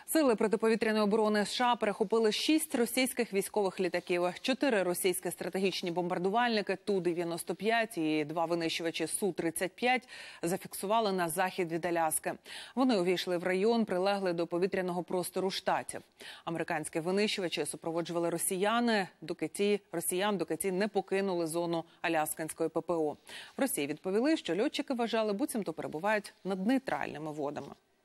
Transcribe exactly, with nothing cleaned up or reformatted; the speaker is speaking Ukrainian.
Сили протиповітряної оборони США перехопили шість російських військових літаків, чотири російські стратегічні бомбардувальники Ту дев'яносто п'ять і два винищувачі Су тридцять п'ять зафіксували на захід від Аляски. Вони увійшли в район, прилеглий до повітряного простору штатів. Американські винищувачі супроводжували росіяни, доки ті росіян, доки ті не покинули зону аляскинської Пе Пе О. В Росії відповіли, що льотчики вважали, буцімто перебувають над нейтральними водами.